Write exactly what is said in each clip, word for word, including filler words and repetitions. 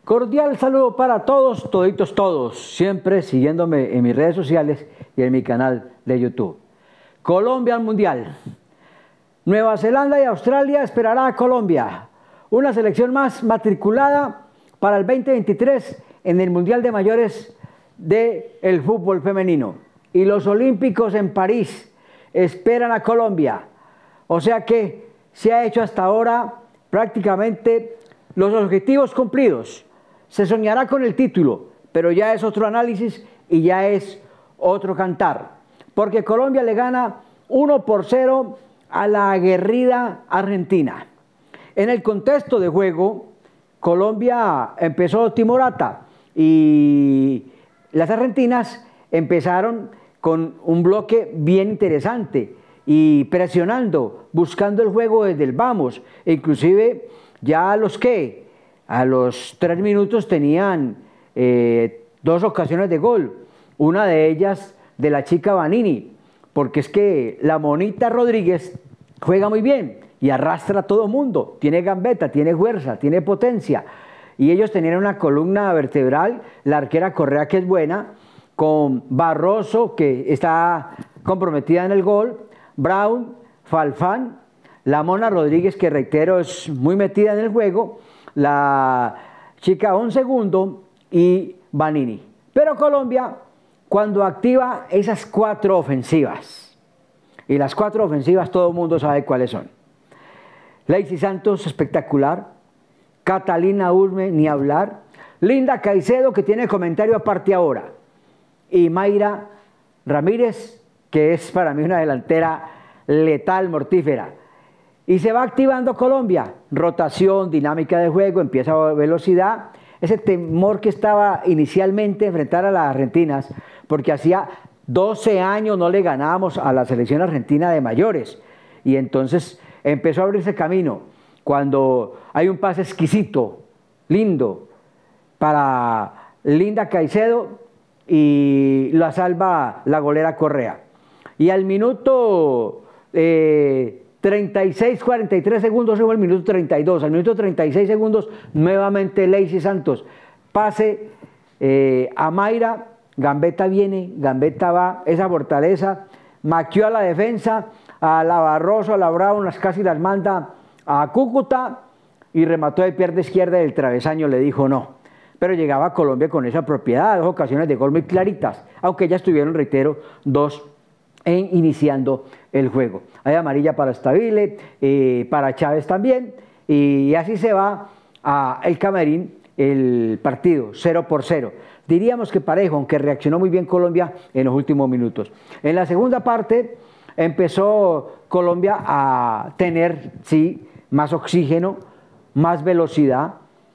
Cordial saludo para todos, toditos todos, siempre siguiéndome en mis redes sociales y en mi canal de YouTube. Colombia al Mundial. Nueva Zelanda y Australia esperará a Colombia. Una selección más matriculada para el veinte veintitrés en el Mundial de Mayores del fútbol femenino. Y los Olímpicos en París esperan a Colombia. O sea que se ha hecho hasta ahora prácticamente los objetivos cumplidos. Se soñará con el título, pero ya es otro análisis y ya es otro cantar. Porque Colombia le gana uno por cero a la aguerrida Argentina. En el contexto de juego, Colombia empezó timorata y las argentinas empezaron con un bloque bien interesante y presionando, buscando el juego desde el vamos. E inclusive ya a los que a los tres minutos tenían eh, dos ocasiones de gol, una de ellas de la chica Vanini, porque es que la monita Rodríguez juega muy bien y arrastra a todo mundo, tiene gambeta, tiene fuerza, tiene potencia, y ellos tenían una columna vertebral, la arquera Correa, que es buena, con Barroso, que está comprometida en el gol, Brown, Falfán, la Mona Rodríguez, que reitero es muy metida en el juego, la chica un segundo y Vanini. Pero Colombia, cuando activa esas cuatro ofensivas, y las cuatro ofensivas todo el mundo sabe cuáles son: Lacey Santos, espectacular; Catalina Usme, ni hablar; Linda Caicedo, que tiene comentario aparte ahora; y Mayra Ramírez, que es para mí una delantera letal, mortífera. Y se va activando Colombia, rotación, dinámica de juego, empieza a velocidad, ese temor que estaba inicialmente enfrentar a las argentinas, porque hacía doce años no le ganábamos a la selección argentina de mayores, y entonces empezó a abrirse camino, cuando hay un pase exquisito, lindo, para Linda Caicedo, y la salva la golera Correa. Y al minuto eh, treinta y seis, cuarenta y tres segundos, fue el minuto treinta y dos, al minuto treinta y seis segundos, nuevamente Lacey Santos, pase eh, a Mayra, gambeta viene, gambeta va, esa fortaleza, maquió a la defensa, a la Barroso, a la Brown, las casi las manda a Cúcuta, y remató de pierna izquierda del travesaño, le dijo no. Pero llegaba a Colombia con esa propiedad, dos ocasiones de gol muy claritas, aunque ya estuvieron, reitero, dos en iniciando el juego. Hay amarilla para Stabile, eh, para Chávez también, y así se va a el Camerín el partido, cero por cero. Diríamos que parejo, aunque reaccionó muy bien Colombia en los últimos minutos. En la segunda parte empezó Colombia a tener, sí, más oxígeno, más velocidad,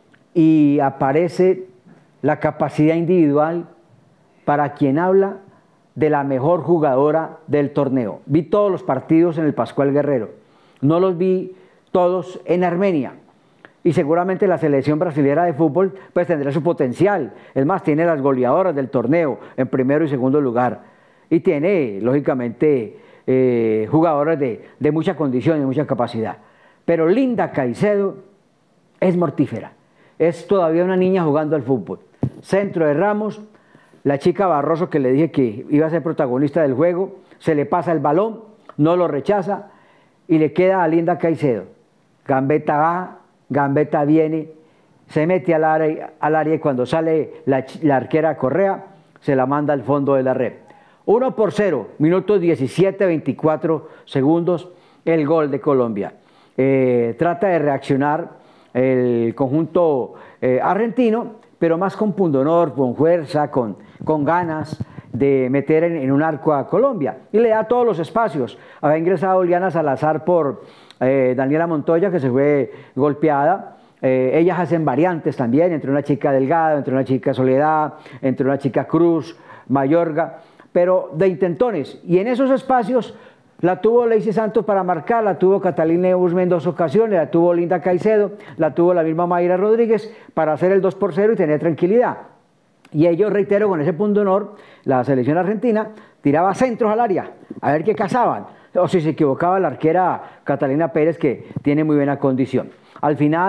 y aparece la capacidad individual para quien habla de la mejor jugadora del torneo. Vi todos los partidos en el Pascual Guerrero, no los vi todos en Armenia, y seguramente la selección brasileña de fútbol pues tendrá su potencial. Es más, tiene las goleadoras del torneo en primero y segundo lugar, y tiene lógicamente eh, jugadoras de, de mucha condición y mucha capacidad. Pero Linda Caicedo es mortífera, es todavía una niña jugando al fútbol. Centro de Ramos, la chica Barroso, que le dije que iba a ser protagonista del juego, se le pasa el balón, no lo rechaza y le queda a Linda Caicedo. Gambeta va, gambeta viene, se mete al área, al área y cuando sale la, la arquera Correa, se la manda al fondo de la red. uno por cero, minutos diecisiete, veinticuatro segundos, el gol de Colombia. Eh, trata de reaccionar el conjunto eh, argentino, pero más con pundonor, con fuerza, con, con ganas de meter en, en un arco a Colombia. Y le da todos los espacios. Había ingresado Liana Salazar por eh, Daniela Montoya, que se fue golpeada. Eh, ellas hacen variantes también, entre una chica Delgado, entre una chica Soledad, entre una chica Cruz, Mayorga, pero de intentones. Y en esos espacios la tuvo Lacey Santos para marcar, la tuvo Catalina Usme en dos ocasiones, la tuvo Linda Caicedo, la tuvo la misma Mayra Rodríguez para hacer el dos por cero y tener tranquilidad. Y ellos, reitero, con ese punto de honor, la selección argentina tiraba centros al área, a ver qué cazaban. O si se equivocaba la arquera Catalina Pérez, que tiene muy buena condición. Al final,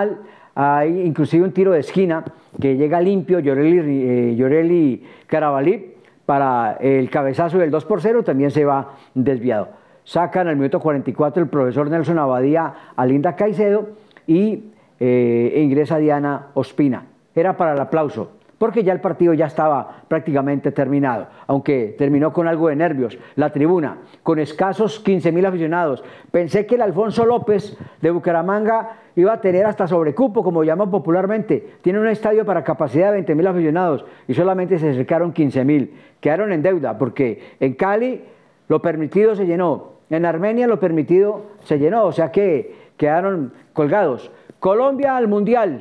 hay inclusive un tiro de esquina que llega limpio, Llorelli, eh, Llorelli Carabalí, para el cabezazo del dos por cero, también se va desviado. Sacan al minuto cuarenta y cuatro el profesor Nelson Abadía a Linda Caicedo y eh, ingresa Diana Ospina. Era para el aplauso, porque ya el partido ya estaba prácticamente terminado, aunque terminó con algo de nervios. La tribuna, con escasos quince mil aficionados. Pensé que el Alfonso López de Bucaramanga iba a tener hasta sobrecupo, como llaman popularmente. Tiene un estadio para capacidad de veinte mil aficionados y solamente se acercaron quince mil. Quedaron en deuda, porque en Cali lo permitido se llenó, en Armenia lo permitido se llenó, o sea que quedaron colgados. Colombia al Mundial,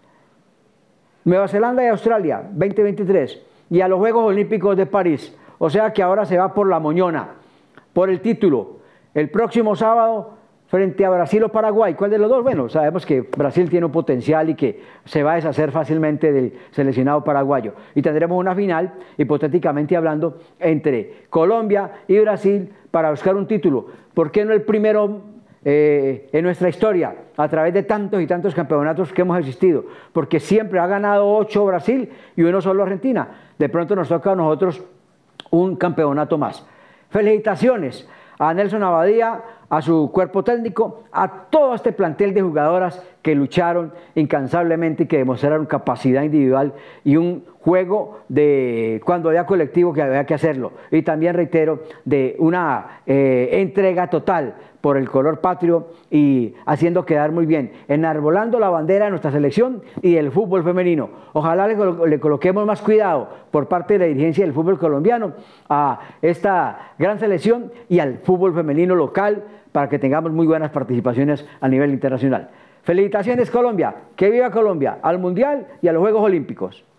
Nueva Zelanda y Australia, veinte veintitrés, y a los Juegos Olímpicos de París. O sea que ahora se va por la moñona, por el título. El próximo sábado, frente a Brasil o Paraguay. ¿Cuál de los dos? Bueno, sabemos que Brasil tiene un potencial y que se va a deshacer fácilmente del seleccionado paraguayo. Y tendremos una final, hipotéticamente hablando, entre Colombia y Brasil para buscar un título. ¿Por qué no el primero Eh, en nuestra historia, a través de tantos y tantos campeonatos que hemos existido? Porque siempre ha ganado ocho Brasil y uno solo Argentina. De pronto nos toca a nosotros un campeonato más. Felicitaciones a Nelson Abadía, a su cuerpo técnico, a todo este plantel de jugadoras que lucharon incansablemente y que demostraron capacidad individual y un juego de cuando había colectivo que había que hacerlo. Y también reitero, de una eh, entrega total por el color patrio y haciendo quedar muy bien, enarbolando la bandera de nuestra selección y del fútbol femenino. Ojalá le, le coloquemos más cuidado por parte de la dirigencia del fútbol colombiano a esta gran selección y al fútbol femenino local para que tengamos muy buenas participaciones a nivel internacional. Felicitaciones Colombia, que viva Colombia, al Mundial y a los Juegos Olímpicos.